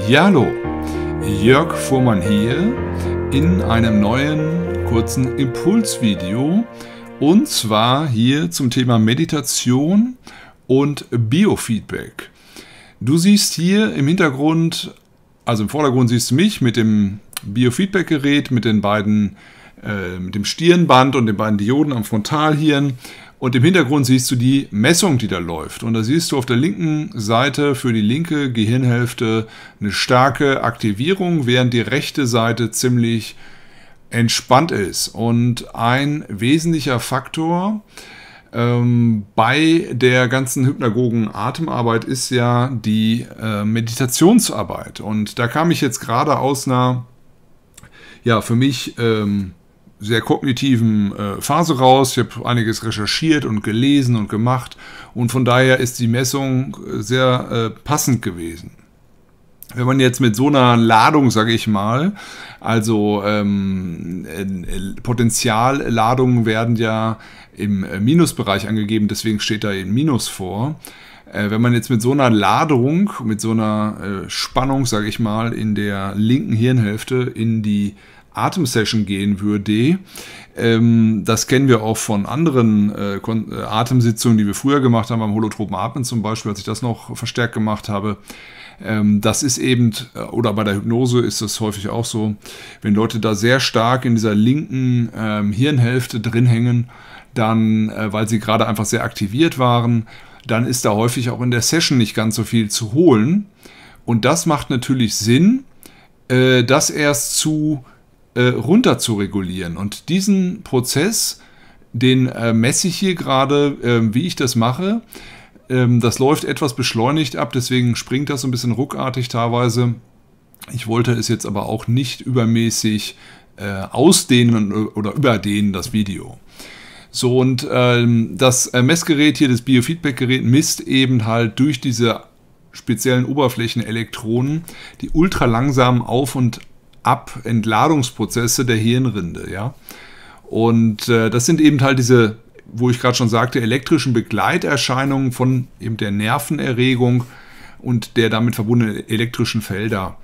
Ja, hallo, Jörg Fuhrmann hier in einem neuen kurzen Impulsvideo und zwar hier zum Thema Meditation und Biofeedback. Du siehst hier im Hintergrund, also im Vordergrund siehst du mich mit dem Biofeedback-Gerät, mit den beiden, mit dem Stirnband und den beiden Dioden am Frontalhirn. Und im Hintergrund siehst du die Messung, die da läuft. Und da siehst du auf der linken Seite für die linke Gehirnhälfte eine starke Aktivierung, während die rechte Seite ziemlich entspannt ist. Und ein wesentlicher Faktor bei der ganzen hypnagogen Atemarbeit ist ja die Meditationsarbeit. Und da kam ich jetzt gerade aus einer, ja, für mich sehr kognitiven Phase raus. Ich habe einiges recherchiert und gelesen und gemacht und von daher ist die Messung sehr passend gewesen. Wenn man jetzt mit so einer Ladung, sage ich mal, also Potentialladungen werden ja im Minusbereich angegeben, deswegen steht da eben Minus vor. Wenn man jetzt mit so einer Ladung, mit so einer Spannung, sage ich mal, in der linken Hirnhälfte in die Atemsession gehen würde, das kennen wir auch von anderen Atemsitzungen, die wir früher gemacht haben, beim holotropen Atmen zum Beispiel, als ich das noch verstärkt gemacht habe. Das ist eben, oder bei der Hypnose ist das häufig auch so, wenn Leute da sehr stark in dieser linken Hirnhälfte drin hängen, dann, weil sie gerade einfach sehr aktiviert waren, dann ist da häufig auch in der Session nicht ganz so viel zu holen. Und das macht natürlich Sinn, das erst runter zu regulieren. Und diesen Prozess, den messe ich hier gerade, wie ich das mache. Das läuft etwas beschleunigt ab, deswegen springt das so ein bisschen ruckartig teilweise. Ich wollte es jetzt aber auch nicht übermäßig ausdehnen oder überdehnen, das Video. So, und das Messgerät hier, das Biofeedback-Gerät, misst eben halt durch diese speziellen Oberflächenelektronen die ultralangsamen Auf- und Entladungsprozesse der Hirnrinde, ja. Und das sind eben halt diese, wo ich gerade schon sagte, elektrischen Begleiterscheinungen von eben der Nervenerregung und der damit verbundenen elektrischen Felder,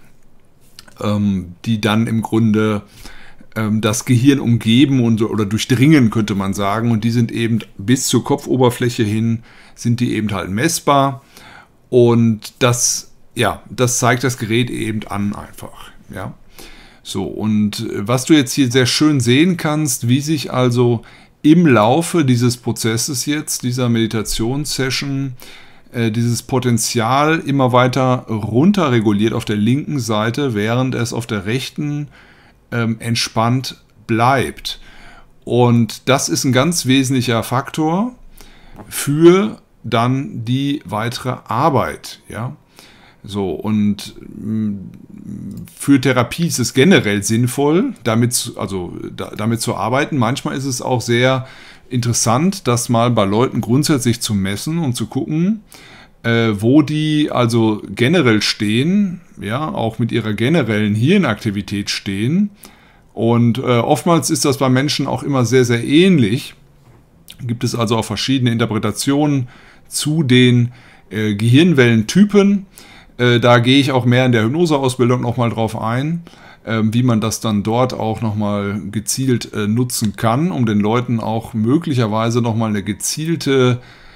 die dann im Grunde das Gehirn umgeben oder durchdringen, könnte man sagen. Und die sind eben bis zur Kopfoberfläche hin, sind die eben halt messbar. Und das zeigt das Gerät eben an einfach, ja. So, und was du jetzt hier sehr schön sehen kannst, wie sich also im Laufe dieses Prozesses jetzt, dieser Meditationssession, dieses Potenzial immer weiter runter reguliert auf der linken Seite, während es auf der rechten entspannt bleibt. Und das ist ein ganz wesentlicher Faktor für dann die weitere Arbeit, ja. So, und für Therapie ist es generell sinnvoll, damit zu arbeiten. Manchmal ist es auch sehr interessant, das mal bei Leuten grundsätzlich zu messen und zu gucken, wo die also generell stehen, ja, auch mit ihrer generellen Hirnaktivität stehen. Und oftmals ist das bei Menschen auch immer sehr, sehr ähnlich. Gibt es also auch verschiedene Interpretationen zu den Gehirnwellentypen. Da gehe ich auch mehr in der Hypnoseausbildung nochmal drauf ein, wie man das dann dort auch nochmal gezielt nutzen kann, um den Leuten auch möglicherweise nochmal eine gezielte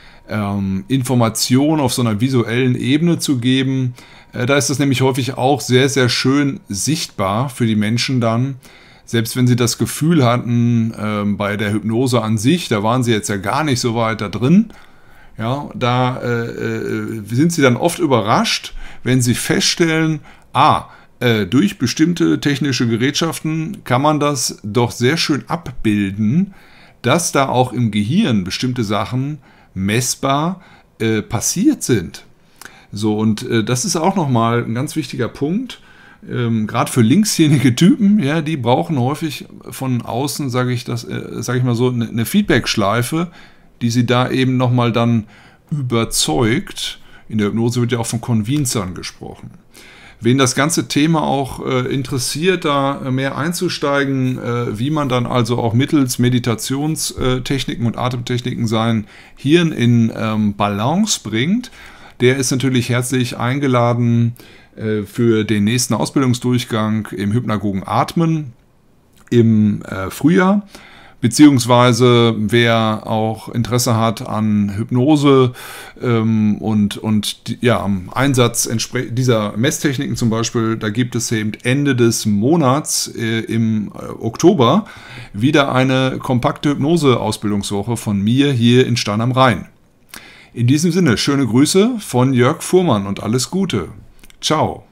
Information auf so einer visuellen Ebene zu geben. Da ist das nämlich häufig auch sehr, sehr schön sichtbar für die Menschen dann, selbst wenn sie das Gefühl hatten, bei der Hypnose an sich, da waren sie jetzt ja gar nicht so weit da drin. Ja, da sind sie dann oft überrascht, wenn sie feststellen, durch bestimmte technische Gerätschaften kann man das doch sehr schön abbilden, dass da auch im Gehirn bestimmte Sachen messbar passiert sind. So, und das ist auch nochmal ein ganz wichtiger Punkt, gerade für linkshirnige Typen, ja, die brauchen häufig von außen, sage ich mal so, eine Feedback-Schleife, die sie da eben nochmal dann überzeugt. In der Hypnose wird ja auch von Convincern gesprochen. Wen das ganze Thema auch interessiert, da mehr einzusteigen, wie man dann also auch mittels Meditationstechniken und Atemtechniken sein Hirn in Balance bringt, der ist natürlich herzlich eingeladen, für den nächsten Ausbildungsdurchgang im Hypnagogen Atmen im Frühjahr. Beziehungsweise wer auch Interesse hat an Hypnose und am Einsatz dieser Messtechniken zum Beispiel, da gibt es eben Ende des Monats im Oktober wieder eine kompakte Hypnose-Ausbildungswoche von mir hier in Stein am Rhein. In diesem Sinne, schöne Grüße von Jörg Fuhrmann und alles Gute. Ciao.